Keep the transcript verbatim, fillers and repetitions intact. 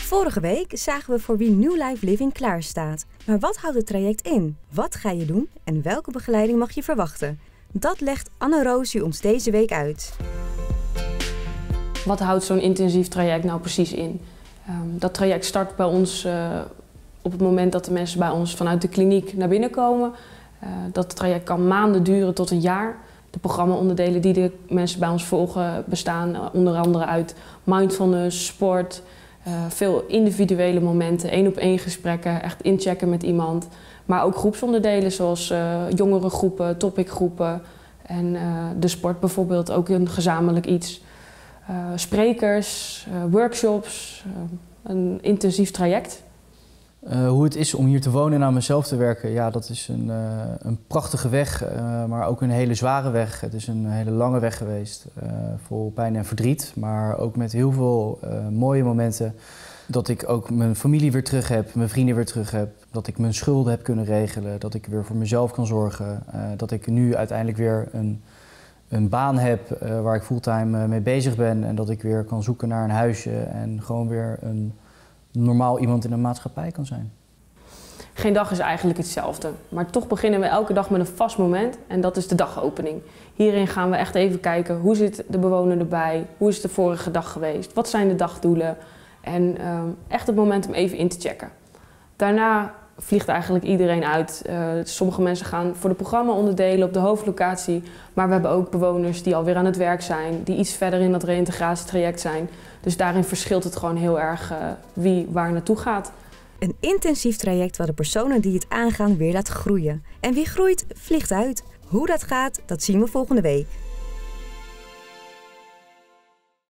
Vorige week zagen we voor wie New Life Living klaar staat. Maar wat houdt het traject in? Wat ga je doen en welke begeleiding mag je verwachten? Dat legt Anne-Roos u ons deze week uit. Wat houdt zo'n intensief traject nou precies in? Um, dat traject start bij ons uh, op het moment dat de mensen bij ons vanuit de kliniek naar binnen komen. Uh, dat traject kan maanden duren tot een jaar. De programma-onderdelen die de mensen bij ons volgen bestaan uh, onder andere uit mindfulness, sport, uh, veel individuele momenten, één op één gesprekken, echt inchecken met iemand. Maar ook groepsonderdelen zoals uh, jongerengroepen, topicgroepen en uh, de sport bijvoorbeeld, ook een gezamenlijk iets. Uh, sprekers, uh, workshops, uh, een intensief traject. Uh, hoe het is om hier te wonen en aan mezelf te werken, ja, dat is een, uh, een prachtige weg, uh, maar ook een hele zware weg. Het is een hele lange weg geweest, uh, vol pijn en verdriet, maar ook met heel veel uh, mooie momenten. Dat ik ook mijn familie weer terug heb, mijn vrienden weer terug heb, dat ik mijn schulden heb kunnen regelen, dat ik weer voor mezelf kan zorgen, uh, dat ik nu uiteindelijk weer een, een baan heb uh, waar ik fulltime uh, mee bezig ben en dat ik weer kan zoeken naar een huisje en gewoon weer een normaal iemand in een maatschappij kan zijn. Geen dag is eigenlijk hetzelfde, maar toch beginnen we elke dag met een vast moment en dat is de dagopening. Hierin gaan we echt even kijken hoe zit de bewoner erbij, hoe is de vorige dag geweest, wat zijn de dagdoelen en um, echt het moment om even in te checken. Daarna vliegt eigenlijk iedereen uit. Uh, sommige mensen gaan voor de programma-onderdelen op de hoofdlocatie, maar we hebben ook bewoners die alweer aan het werk zijn, die iets verder in dat reïntegratietraject zijn. Dus daarin verschilt het gewoon heel erg uh, wie waar naartoe gaat. Een intensief traject waar de personen die het aangaan weer laat groeien. En wie groeit, vliegt uit. Hoe dat gaat, dat zien we volgende week.